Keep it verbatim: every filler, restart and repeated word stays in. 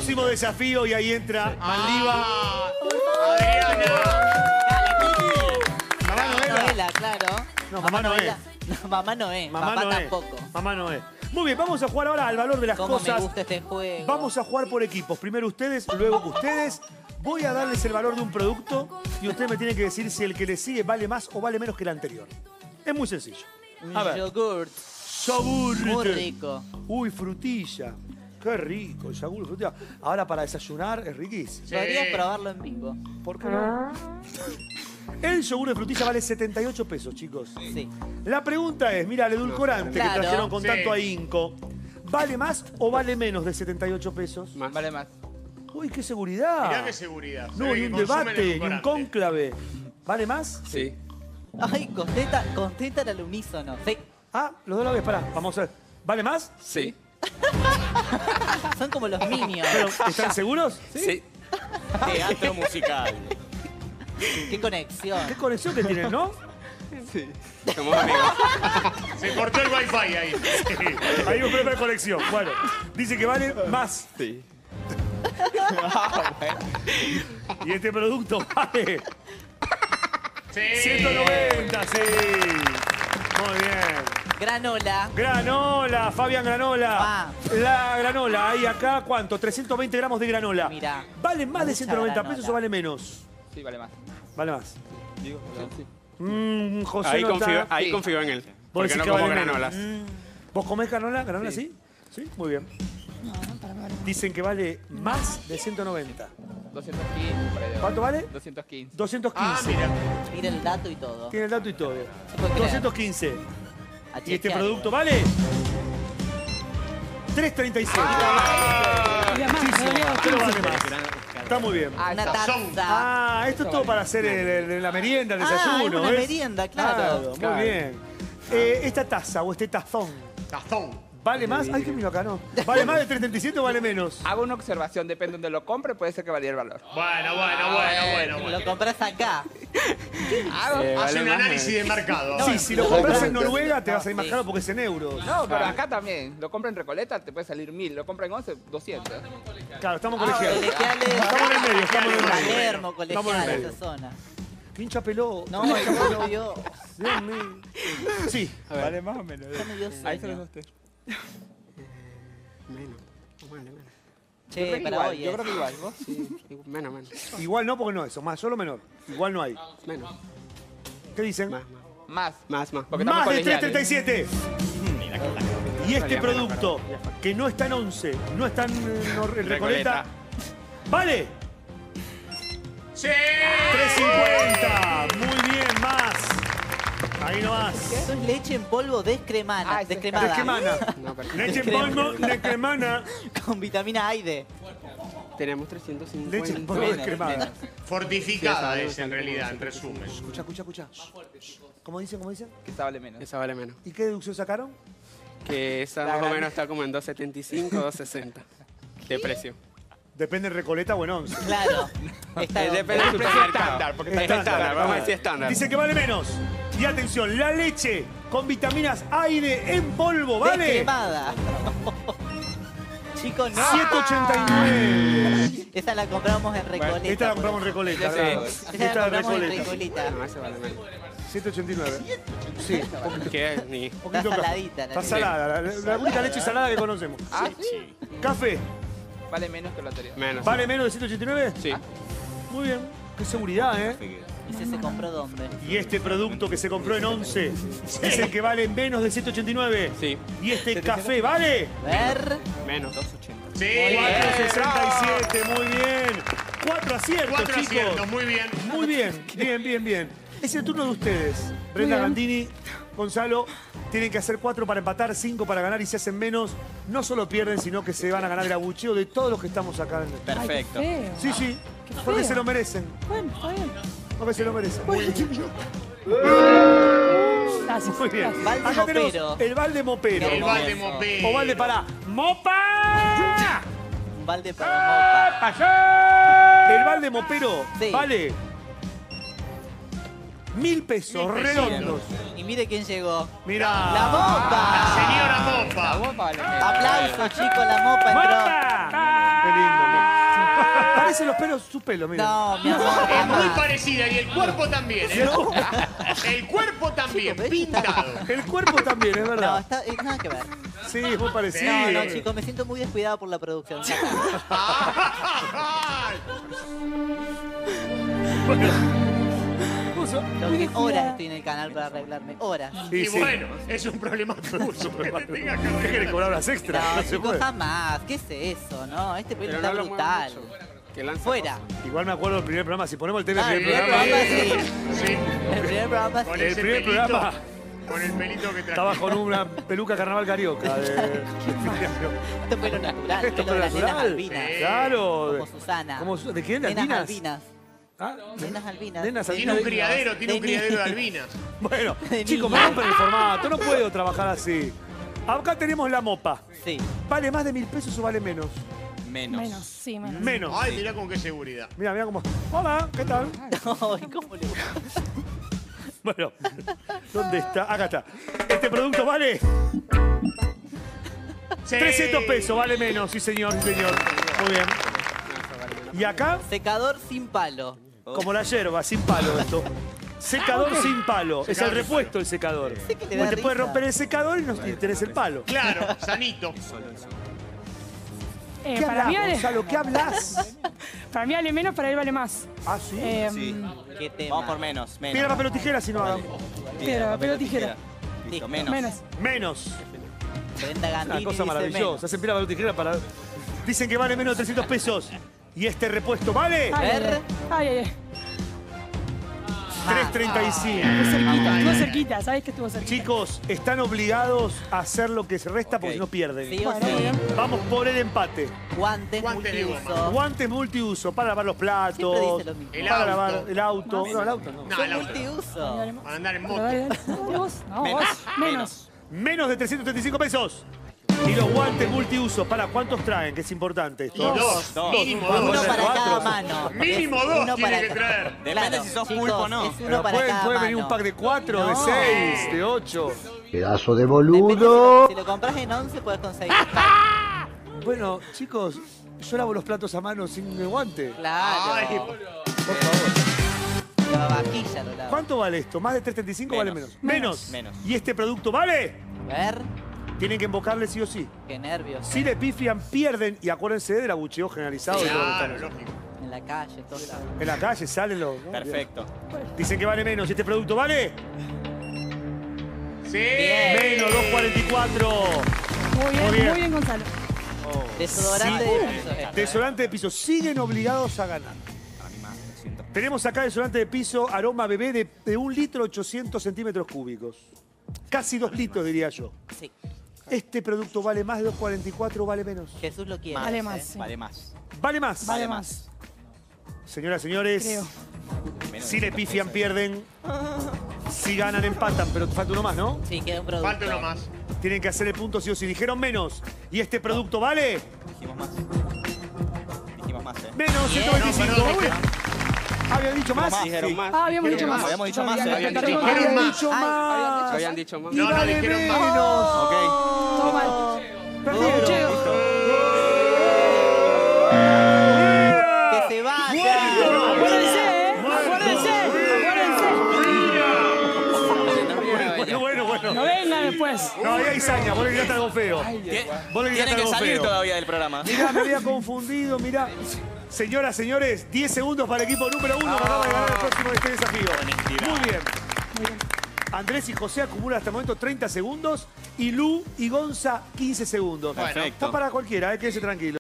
Próximo desafío y ahí entra Maldiva. Adriana. Mamá no era. Noela, claro. No, mamá no es. No, mamá no es. Mamá Papá no es. tampoco. Mamá no es. Muy bien, vamos a jugar ahora al valor de las Cómo cosas. me gusta este juego. Vamos a jugar por equipos. Primero ustedes, luego ustedes. Voy a darles el valor de un producto y ustedes me tienen que decir si el que le sigue vale más o vale menos que el anterior. Es muy sencillo. Un A ver. yogurt. Yogur. Muy rico. Uy, frutilla. Qué rico, el yogur, frutilla. Ahora para desayunar es riquísimo. Sí. Podrías probarlo en vivo. ¿Por qué no? El yogur de frutilla vale setenta y ocho pesos, chicos. Sí. La pregunta es, mira, el edulcorante Claro. que trajeron con Sí. tanto ahínco, ¿vale más o vale menos de setenta y ocho pesos? Más. Vale más. Uy, qué seguridad. Mirá qué seguridad. Se No, ve y que un consumen debate, y un edulcorante. cónclave. ¿Vale más? Sí. Ay, contesta, contesta al unísono. Sí. Ah, los dos a la vez, pará, vamos a ver. ¿Vale más? Sí. Son como los niños. Pero, ¿están seguros? Sí. Teatro musical. Qué conexión. ¿Qué conexión que tienen, no? Sí. Somos amigos. Se cortó el wifi ahí. Hay un problema de conexión. Bueno, dice que vale más. Sí. Y este producto vale Sí. ciento noventa, sí. Muy bien. Granola. Granola, Fabián Granola. Ah. La granola, hay acá, ¿cuánto? trescientos veinte gramos de granola. Mirá. ¿Vale más de Mucha ciento noventa granola. pesos o vale menos? Sí, vale más. Vale más. Digo, sí. Mmm, José Ahí, no confío, está. ahí Sí. confío en él. Vos Porque decís no que como vale menos. granolas. Mm. ¿Vos comés granola? ¿Granola sí? Sí, muy bien. Dicen que vale más de ciento noventa. doscientos quince. por ahí de- ¿Cuánto vale? doscientos quince. doscientos Ah, quince. mira. Mira el dato y todo. Tiene el dato y todo. puede creer. doscientos quince. A ¿Y este chequear. producto vale? tres treinta y siete. Ah, Pero vale más. Está muy bien. Ah, Una Sazón. taza. Ah, esto es todo para hacer el- el- la merienda, el Ah, desayuno. es una ¿ves? merienda, claro. Muy Claro. bien. Eh, esta taza o este tazón, Tazón. ¿vale más? Ay, que miro acá, ¿no? ¿Vale más de tres treinta y siete o vale menos? Hago una observación, depende de donde lo compre, puede ser que valía el valor. Bueno, bueno, bueno, bueno, Lo bueno. compras acá. Hago- Eh, Hace vale un más, análisis de mercado. Sí, si lo compras en Noruega te vas a ir más caro porque es en euros. No, pero acá también. Lo compra en Recoleta, te puede salir mil. Lo compra en once, doscientos. Claro, estamos Ah, colegiados. colegiales. Estamos en el medio, estamos en el medio. Palermo, Estamos en el colegial, medio. esa zona. Hincha pelota. No, ya me dio, Dios mío. Sí. Vale más o menos. ya me dio Ahí se sueño. los usted. Menos. Vale, menos. Che, Yo creo que para igual, hoy yo es. creo que igual. ¿Vos? Sí, igual- menos, menos. Igual no, porque no eso. Más solo menor. Igual no hay. Menos. ¿Qué dicen? Más, más. Más. Más, más. Porque Más estamos de tres colegiales. treinta y siete. Y este producto, que no está en once, no está en, en Nor- en Recoleta, Recoleta. ¿vale? ¡Sí! tres cincuenta. Muy bien, más. Ahí nomás. Esto es leche en polvo descremana. Ah, es descremada. Desquemana. No, perfecto. Leche en polvo, descremana. Con vitamina A y D. Tenemos trescientos cincuenta. Leche en polvo Menos, descremada. menos. Fortificada Sí, es esa en vale realidad, en menos. resumen. Escucha, escucha, escucha. ¿Cómo dicen? ¿Cómo dicen? Que esta vale menos. Esa vale menos. ¿Y qué deducción sacaron? Que esa La más o grande. menos está como en dos setenta y cinco, dos sesenta. De precio. Depende en Recoleta o en once. Claro. Está Eh, donde- Depende del precio supermercado. estándar, porque Es está estándar, estándar, vamos a vale. decir estándar. Dice que vale menos. Y atención, la leche con vitaminas A y D en polvo, ¿vale? Descremada. Chicos, no. ciento ochenta y nueve. Esa la compramos en Recoleta. Esta la compramos en Recoleta. Sí. bravo. Esa Esta la de compramos en Recoleta. Recoleta. No, ese vale menos. ciento ochenta y nueve. Sí, ¿Qué? Ni. poquito Está café. saladita la Está leche. salada, la, la única leche salada que conocemos. Ah, sí. Café, Vale menos que lo anterior. Menos. ¿vale menos de ciento ochenta y nueve? Sí. Muy bien, qué seguridad, ¿eh? ¿Y ese se compró dónde? Y este producto que se compró en once es el que vale menos de ciento ochenta y nueve. Sí. Y este café, ¿vale? Ver. Menos. ¡Sí! cuatro sesenta y siete, muy bien. Cuatro aciertos, Cuatro chicos. aciertos, muy bien. Muy bien, bien, bien, bien. Es el turno de ustedes. Brenda Gandini, Gonzalo, tienen que hacer cuatro para empatar, cinco para ganar y si hacen menos, no solo pierden, sino que se van a ganar el abucheo de todos los que estamos acá en el... Perfecto. Sí, sí, porque se lo merecen. Bueno, está bien. Porque se lo merecen. Muy bien. Gracias. Muy bien. Balde Acá tenemos mopero. el balde mopero. El balde mopero. O balde para ¡Mopa! Un balde para El balde mopero Sí. vale mil pesos redondos. mopa. Y mire quién llegó. Mirá. ¡La mopa! Señora La Mopa. guapa vale menos. Aplausos, chicos, la mopa entró. ¡Mopa! Qué lindo, Parece los pelos, sus pelos, mira. No, mi amor. Es muy jamás. parecida y el cuerpo también, ¿eh? El cuerpo también, Chicos, pintado. El cuerpo también, es No, verdad. está, eh, nada que ver. Sí, es muy parecido. No, no, chicos, me siento muy descuidado por la producción. Puso- Lo que horas estoy en el canal para arreglarme. Horas. Sí, Y sí. bueno, es un problema tuyo. que te tenga que ¿Qué quiere arreglar. cobrar horas extras? No, No se chicos, puede. jamás. ¿Qué es eso, no? Este pelo Pero está no lo muevan brutal. mucho, que lanza Fuera. Igual me acuerdo del primer programa. Si ponemos el tema Ah, del el primer primer programa. programa sí. Sí, El primer programa con sí. El ese primer pelito, programa. con el pelito que traje. Estaba con una peluca carnaval carioca. De... Esto es pelo natural. Esto es Pelo de las pelo nenas natural. albinas. Claro. Como Susana. ¿Cómo su- ¿De quién? ¿De Nenas albinas? albinas. Ah, Nenas albinas. Nenas Tiene un albinas. criadero, tiene un De criadero de niña. albinas. Bueno, De chicos, me niña. rompen el formato. No puedo trabajar así. Acá tenemos la mopa. Sí. ¿Vale más de mil pesos o vale menos? Menos. Menos, sí, menos. Menos. Ay, mirá con qué seguridad. Mira, mira cómo. Hola, ¿qué tal? Ay, ¿cómo le gusta? Bueno, ¿dónde está? Acá está. Este producto vale Sí. trescientos pesos, vale menos, sí señor, sí señor. Muy bien. Y acá, Secador sin palo. como la yerba, sin palo esto. Secador sin palo. Es el Secador sin repuesto del secador. que le Porque da te puedes risa. romper el secador y, no, y tenés el palo. Claro, sanito. Eh, ¿Qué para, mí hablas, vale, Gonzalo? ¿Qué hablas? para mí vale menos, para él vale más. Ah, sí. Eh, Sí. ¿Qué tema? Vamos por menos. menos. Piedra, papel o tijera si no hagan. Piedra, papel o tijera. Listo, menos. Menos. Menos. Brenda Una Gandini cosa dice maravillosa. menos. Hacen piedra, papel o tijera para. Dicen que vale menos de trescientos pesos. ¿Y este repuesto vale? Ay, ay, Ver. ay. Ay, ay, ay. tres treinta y cinco. Estuvo cerquita, estuvo cerquita, ¿sabes que estuvo cerquita? Chicos, están obligados a hacer lo que se resta porque Ok. si no pierden. Sí o Bueno, muy sí. bien. Vamos por el empate. Guantes, Guantes de goma. multiuso. Guantes multiuso para lavar los platos. Siempre dice lo mismo. El para auto. lavar el auto. No, el auto no. No, Son el auto. multiuso. Dale más. Para andar en Pero moto. dale, dale. Dale vos. No, Menos. vos. Menos. Menos de trescientos treinta y cinco pesos. Y los guantes multiuso, ¿para cuántos traen? Que es importante Y esto. dos, Dos. mínimo Uno Uno dos. para cuatro. cada mano. Mínimo Es dos uno tiene para que ca- traer. Depende Claro, si sos chicos, pulpo o no. Es uno Pero para puede, cada puede mano. venir un pack de cuatro, de No. seis, de ocho. Pedazo de Depende, boludo. Si lo, si lo compras en once, puedes conseguir. Bueno, chicos, yo lavo los platos a mano sin guante. Claro. Ay, Por favor. La vajilla lo lavo. ¿Cuánto vale esto? ¿Más de tres treinta y cinco vale menos? Menos. Menos. Menos. ¿Y este producto vale? A ver. Tienen que invocarle sí o sí. Qué nervios. Si le pifian, pierden. Y acuérdense del abucheo generalizado. de todo lo que Claro, estamos- lógico. En la calle, todos lados. En la calle salen los... ¿no? Perfecto. Dicen que vale menos. ¿Y este producto vale? Sí. Menos, dos cuarenta y cuatro. Muy bien, Muy muy bien. bien, Gonzalo. Desodorante Sí. de piso. esto. Desodorante de piso. Siguen obligados a ganar. Para mí más. trescientos. Tenemos acá desodorante de piso, aroma bebé de, de un litro ochocientos centímetros cúbicos. Casi dos litros, diría yo. Sí. Este producto vale más de dos cuarenta y cuatro, vale menos. Jesús lo quiere. Vale ¿eh? más, sí. Vale más. Vale más. Vale más. Señoras, señores, Creo. Menos si de le trescientos pifian, pesos. pierden. Si ganan, empatan, pero falta uno más, ¿no? Sí, queda un producto. Falta uno más. Tienen que hacer el punto sí o sí. Dijeron menos. ¿Y este producto vale? Dijimos más. Dijimos más, ¿eh? Menos, Bien. ciento veinticinco. No, perdón, Uy. ¿Habían dicho más? Más. Dijeron más. Ah, habíamos dicho más. Habíamos dicho más, Ya, eh. ya, Habían ya, dicho ya, más. ya, Habían más. dicho Ay, más. Habían dicho más. Y No, no, vale dijeron menos. más. Ok. Todo mal. Perdieron. Abucheo. ¡Que se vaya! Acuérdense, ¿eh? Acuérdense, acuérdense. Bueno, bueno, bueno. No vengan después. No, ahí hay saña, vos le gritaste algo feo. Vos le Tiene gritaste que algo salir feo. todavía del programa. Mirá, me había confundido, mirá. Señoras, señores, diez segundos para el equipo número uno que acaba de ganar el próximo de este desafío. Muy bien. Muy bien. Andrés y José acumulan hasta el momento treinta segundos y Lu y Gonza quince segundos. Bueno. Está para cualquiera, eh, quédese tranquilo.